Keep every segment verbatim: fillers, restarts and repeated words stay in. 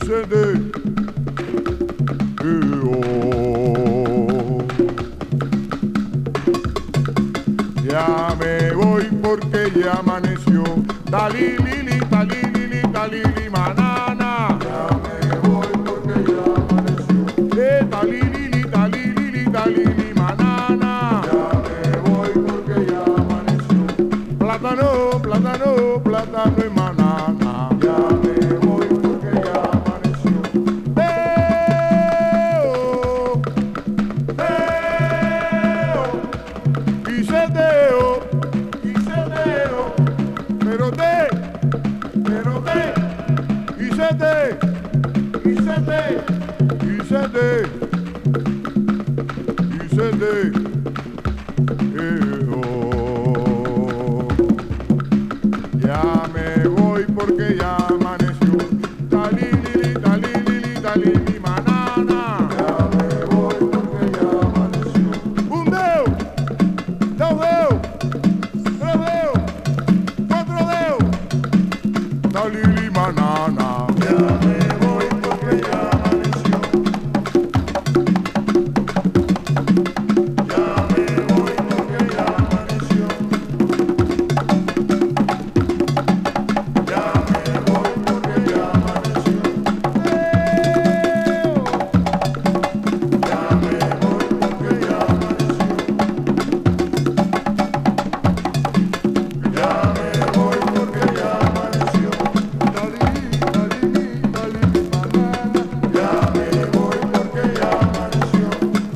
de ya me voy porque ya amaneció. Talilili, talilili, talili, manana. Ya me voy porque ya amaneció. Eh, talilili, talilili, talili, manana. Ya me voy porque ya amaneció. Plátano, plátano, plátano y manana. Ya me voy porque ya amaneció. Deo, Deo, y se deo, y se deo, pero te, pero de, y se te, y se de, y se te, y se te. Eh, oh. Ya me voy porque ya amaneció. Talilili, talilili, talili, manana. ya me voy porque ya amaneció. Un dedo, dos dedos, tres dedos, cuatro dedos. Talili, manana. Ya me voy porque ya amaneció. Ya me voy porque ya amaneció. Ya me voy porque ya amaneció. Ya me voy porque ya amaneció. Ya me voy porque ya amaneció. Talili, talili, talili, manana. Ya me voy porque ya amaneció.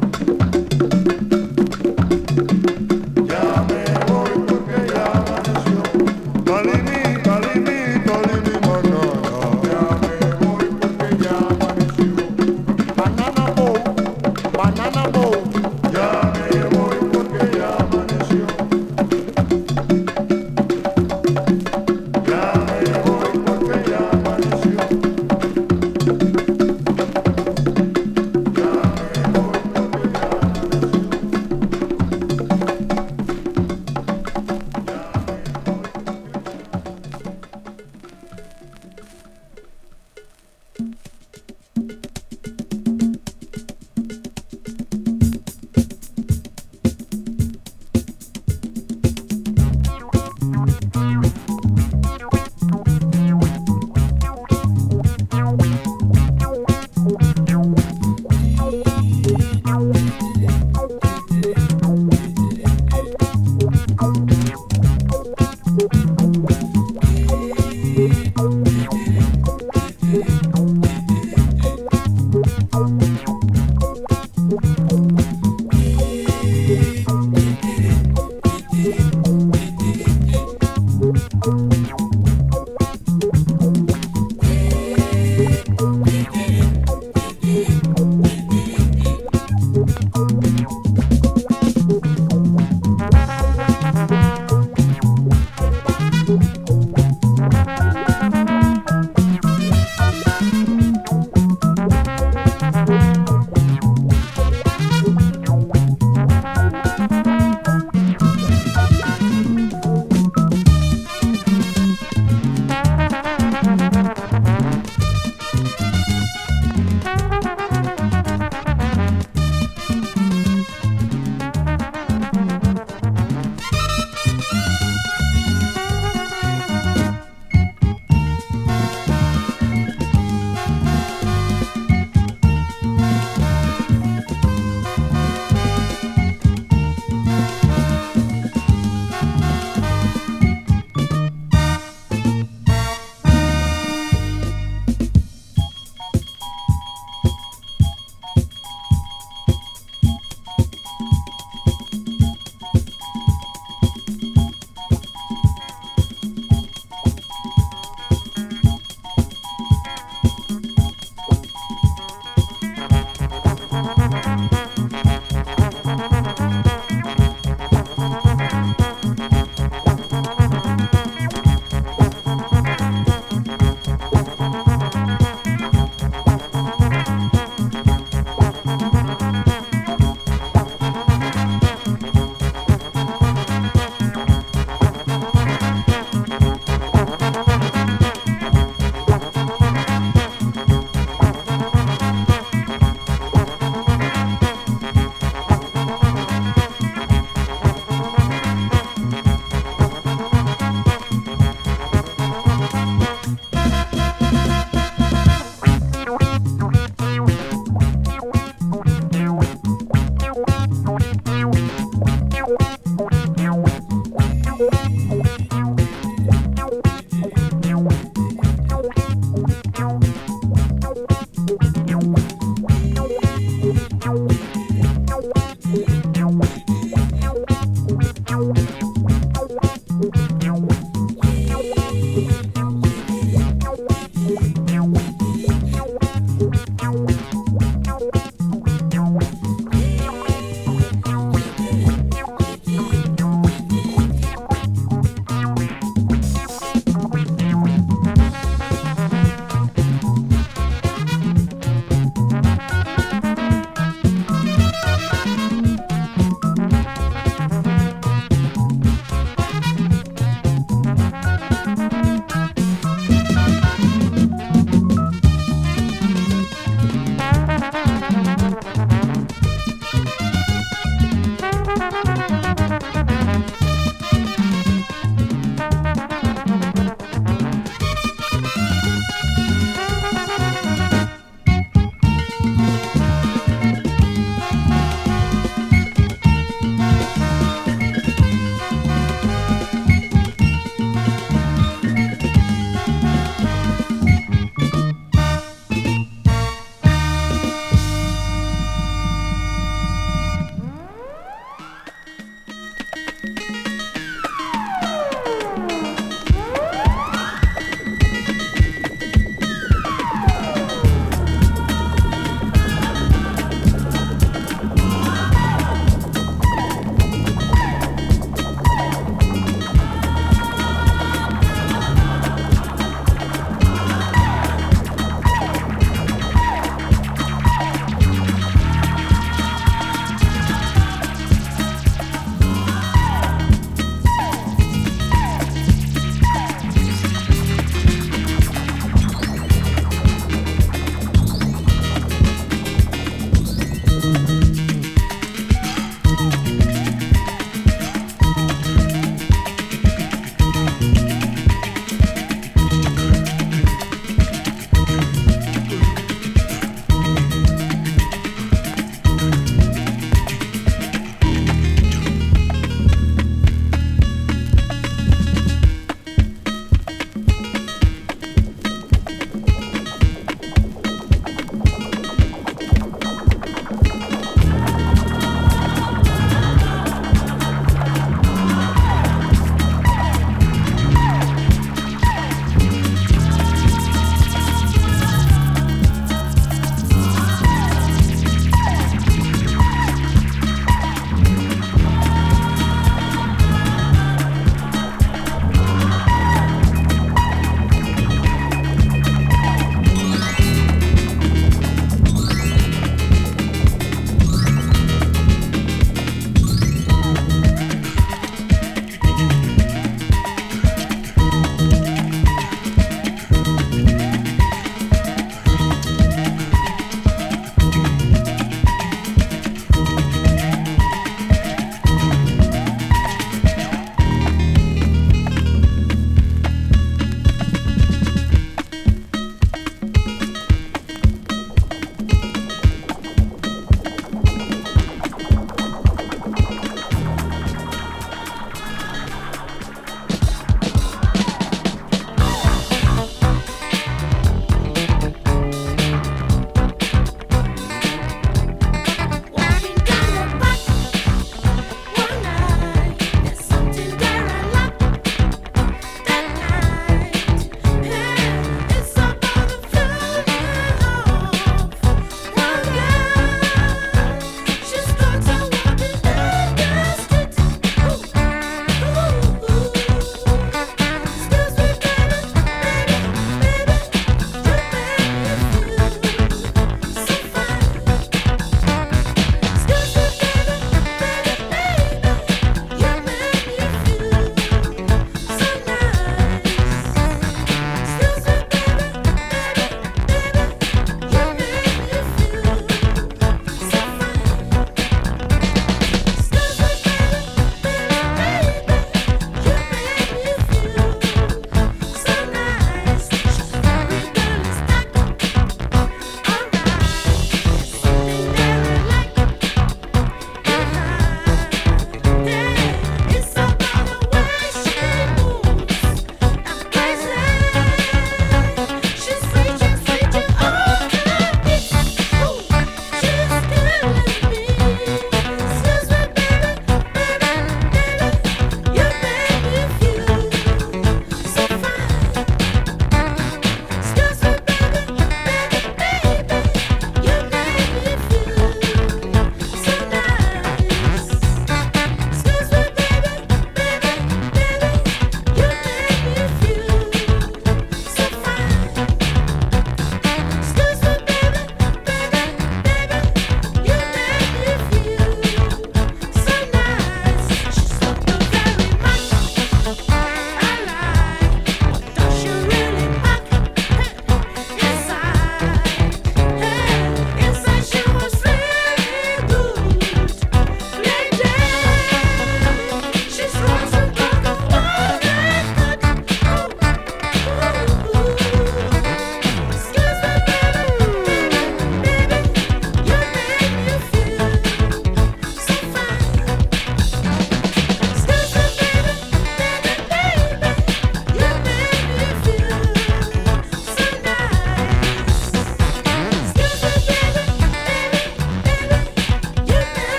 Ya me voy porque ya amaneció. Talili, talili, talili, manana. Ya me voy porque ya amaneció. Banana boat, banana boat. Ya me voy porque ya amaneció. Ya me voy porque ya amaneció. Ya me voy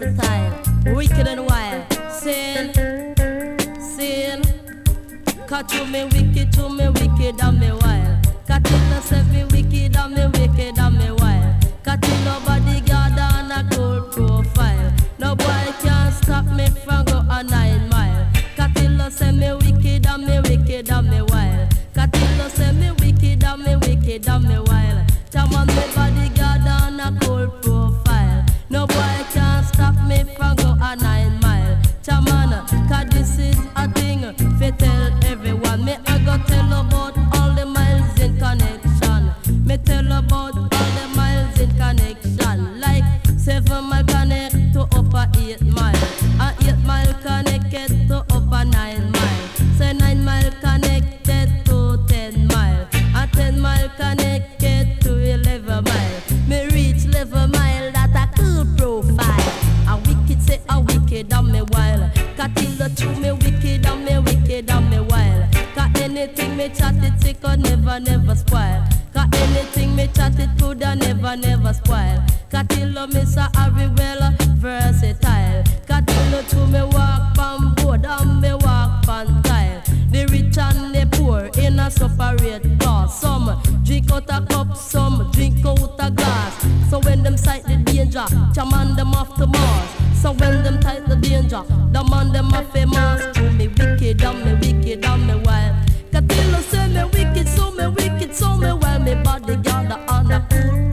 versatile, wicked and wild. Sin, sin. Cut to me wicked, to me wicked and me wild. Catilla said me wicked and me wicked and me wild. Catilla bodyguard on a cold profile. No boy can stop me from go a nine mile. Catilla said me wicked and me wicked and me wild. Catilla said me wicked and me wicked and me wild. Chaman me bodyguard on a cold profile. No boy can stop me from go a nine mile. Chaman, cause this is a thing fi tell everyone. Me I go tell about all the miles in connection. Me tell about all the miles in connection. Like seven mile connect to upper eight mile, and eight mile connected to upper nine mile. Say nine mile connected to ten mile, and ten mile connected to eleven mile. Me reach eleven mile, that a cool profile. A wicked say a wicked and me wild. Catilla to me wicked and me wicked and me wild. Cause anything me chat it, it could never never spoil. Cause anything me chat it could never never spoil. Catilla me so very well versatile. Catilla to me walk from board and me walk from tile. The rich and the poor in a separate class. Some drink out a cup, some drink out a glass. So when them sight the danger, chaman them off to Mars. So when them tight the danger, the man them off a mask. To me wicked and me wicked and me wild. Catilla say me wicked, so me wicked, so me wild. Me bodyguard on a cool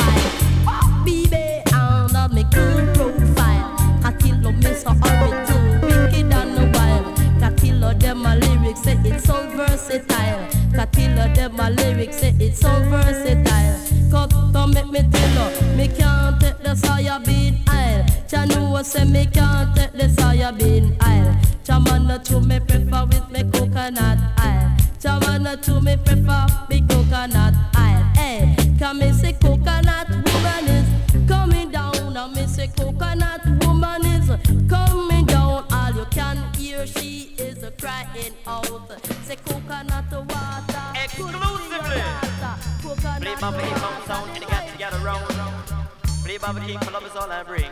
profile. Baby on a me cool profile. Catilla me so hurry too wicked and me wild. Catilla them a lyrics say it's so versatile. Catilla them a lyrics say it's so versatile. Cut to make me tell her, me can't take the soya bean aisle. Chanu say me can't take the soya bean aisle. Chamana to me prefer with me coconut aisle. Chamana to me prefer me coconut aisle. Hey, can me say coconut woman is coming down, and me say coconut woman is coming down. All you can hear she is crying out. Say coconut water, exclusively. Play by the hip hop sound and it got to get around. Play by the hip hop love is all I bring.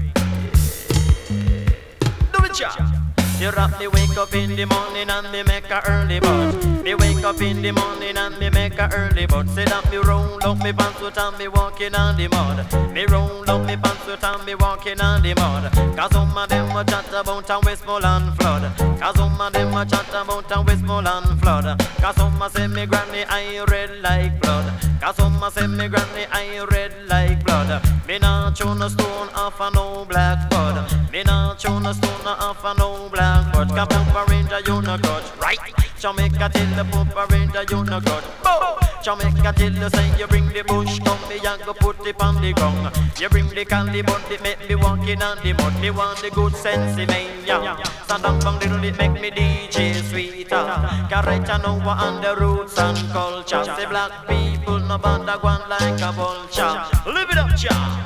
Do it, ja. You rap me wake up in the morning and me make a early bird. Me wake up in the morning and me make a early bird. Say that me roll up me pantsuit and me walking on the mud. Me roll up me pantsuit and me walking on the mud. Cause some of them a chat about a Westmoreland flood. Cause some of them a chat about a Westmoreland flood. Cause some a say me granny eye red like blood. Cause some a say me granny eye red like blood. Me not chew no stone off a no black bud. Me not chew no stone off a no black. But Power Ranger, you no good, right? Jamaica till the Power Ranger, you no good. Jamaica till the say you bring the bush, come me and go put it on the ground. You bring the candy bun, it make me walking on the mud. Me want the good sense in me, yeah. Stand up from little, it make me D J sweeter. Cause right I know what on the roots and culture. Say black people no bother go on like a vulture. Live it up, ja.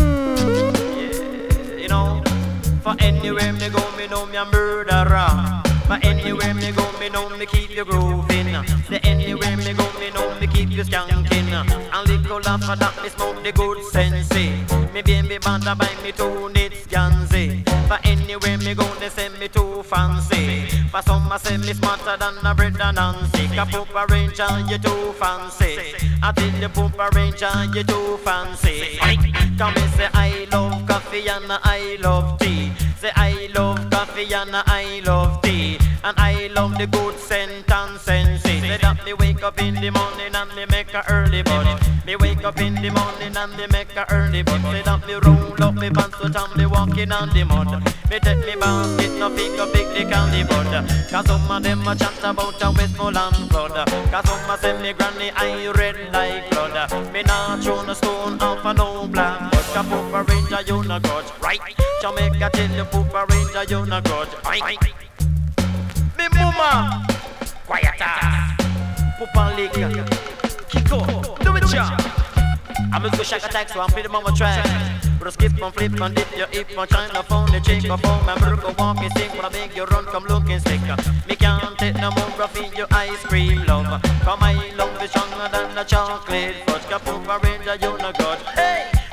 Yeah, you know. For anywhere me go, me know me a murderer. But anywhere me go, me know me keep you grooving. Say anywhere me go, me know me keep you skanking. And little after that, me smoke the good sense. Me baby banda buy me two knits ganzi. But anywhere me go, they say me too fancy. For some I say me smarter than a Brenda Nancy. Cause Power Ranger, you too fancy. I tell the Power Ranger, you too fancy. Come me say I love coffee and I love tea. Say I love coffee and I love tea. And I love the good scent and sense. Say that me wake up in the morning and me make a early bud. Me wake up in the morning and me make a early bud. Say that me roll up me pantsuit and me walking on the mud. Me take me basket, no pick up pick the candy bud. Cause some of them a chat about a Westmoreland flood. Cause some a say me granny eye red like blood. Me not throw no stone off a no black. Cause Power Ranger you no good, right? Jamaica tell you Power Ranger you no good, right? Me mama, quiet ass. Pupa lick, Kiko, do it ya. I'm just go shack attack so I'm pretty mama track. But skip and flip and dip your hip and China phone, the chick of phone, and Burko walk and sing. When I make you run, come looking sick. Me can't take no more graphene, your ice cream love. Come I love is stronger than a chocolate fudge. Power Ranger, you no good. Hey!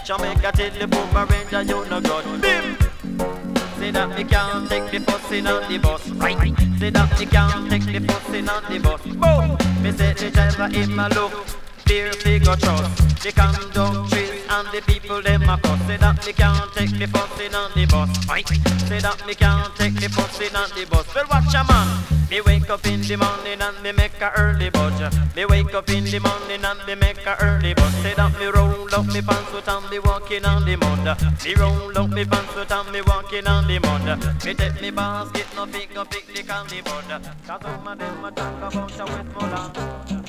Jamaica till the Power Ranger, you no good. Bim! Say that me can't take the fussing on the bus. Right. Say that me can't take the fussing on the bus. Boom! Me say the driver in my look, fear figure trust. The conductors and the people them a cuss. Say that me can't take the fussing on the bus. Right. Say that me can't take the fussing on the bus. Well, watch a man. Me wake up in the morning and me make a early budge. Me wake up in the morning and me make a early budge. Say that me roll up me pantsuit and me walking on the mud. Me roll up me pantsuit and me walking on the mud. Me take me basket, no pick up picnic on the bud. Cause some of them a talk about a Westmoreland.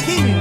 King.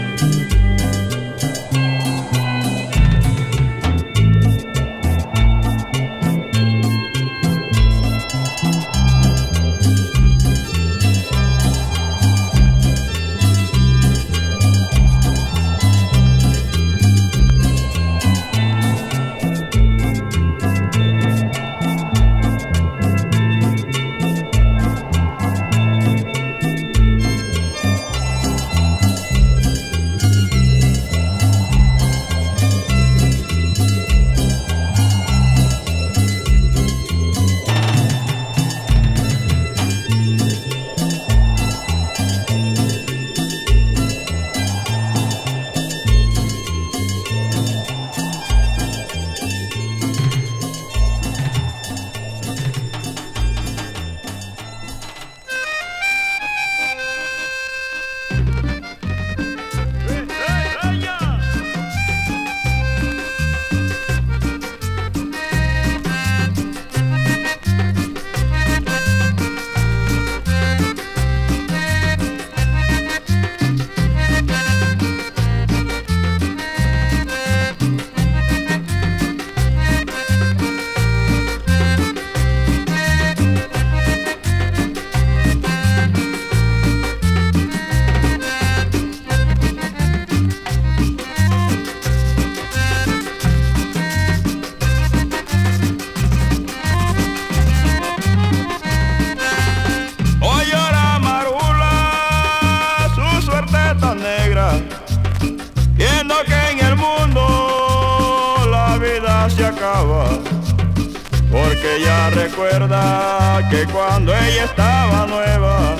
Porque ella recuerda que cuando ella estaba nueva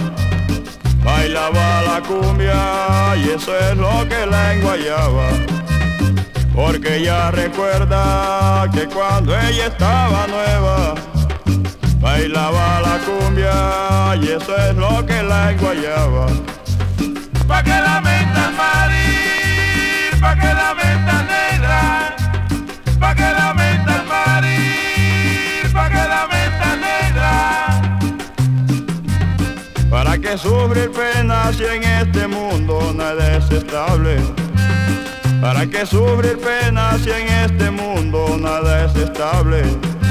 bailaba la cumbia y eso es lo que la enguayaba. Porque ella recuerda que cuando ella estaba nueva bailaba la cumbia y eso es lo que la enguayaba. Pa' que la menta marir, pa' que la menta negra, pa' que la menta marir, pa' que la menta negra. Para que sufrir penas si en este mundo nada es estable. Para que sufrir penas si en este mundo nada es estable.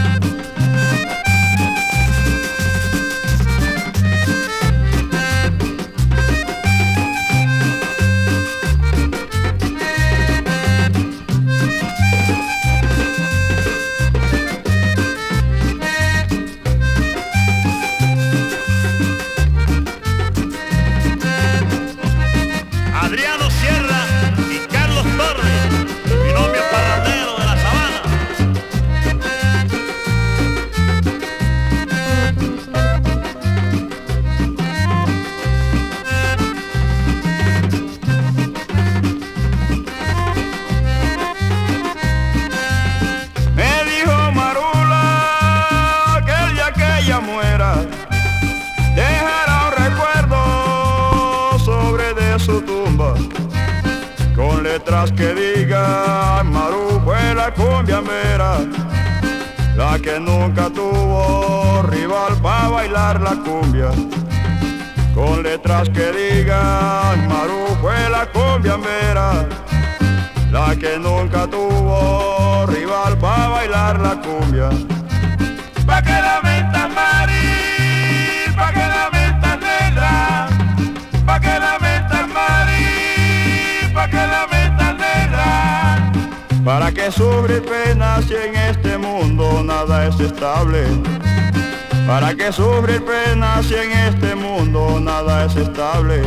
Adriano Sierra y Carlos Torres, binomio parrandero de la sabana. Me dijo Marula que el día que ella muera dejará un recuerdo sobre de su tumba, con letras que digan Maru fue la cumbiambera, la que nunca tuvo rival para bailar la cumbia. Con letras que digan Maru fue la cumbiambera, la que nunca tuvo rival para bailar la cumbia. Pa' que la menta marir, pa' que la menta negra, pa' que la menta marir, pa' que la menta negra. Para que sufrir penas si en este mundo nada es estable. Para que sufrir penas si en este mundo nada es estable.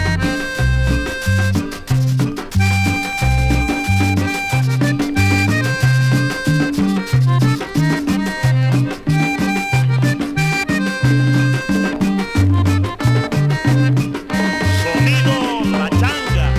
Sonido La Changa.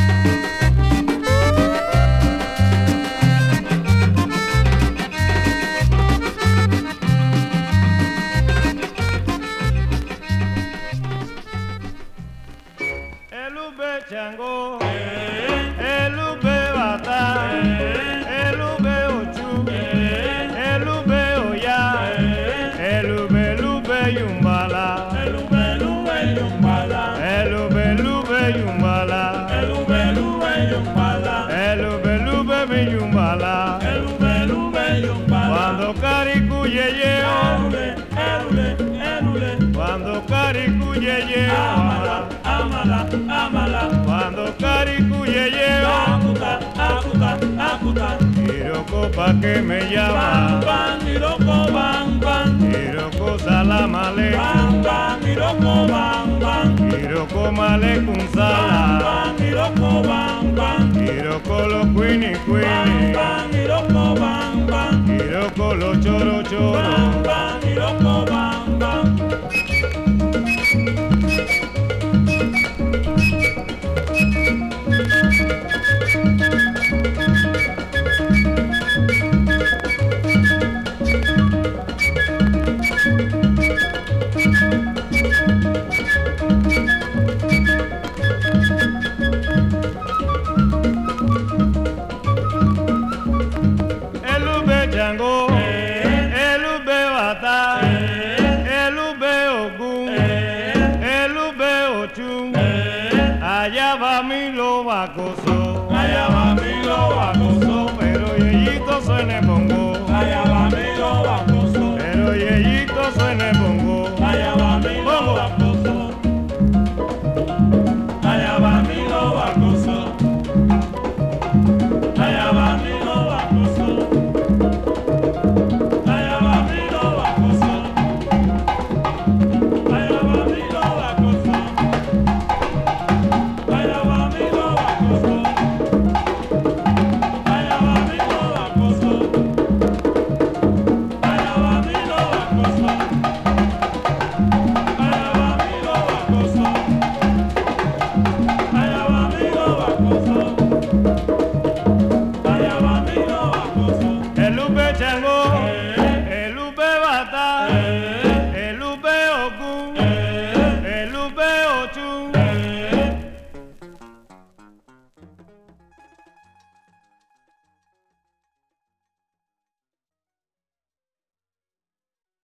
El ube chango, el ube bata, el ube ochu, el ube oya, el ube lube yumbala, el ube lube yumbala, el ube lube yumbala. pa' que me llama. Bam, bam, Iroko, bam, bam. Iroko salam aleikum. Bam, bam, Iroko, bam, bam. Iroko malekun salam. Bam, bam, Iroko, bam, bam. Iroko lo quini quini. Bam, bam, Iroko, bam, bam. Iroko lo choro choro. Bam, bam, Iroko, bam, bam. Django, Elube Bata, Elube Ogun, Elube Ochun, allá va mi loba coso, Allá va mi loba coso, pero yeyito suene bongo.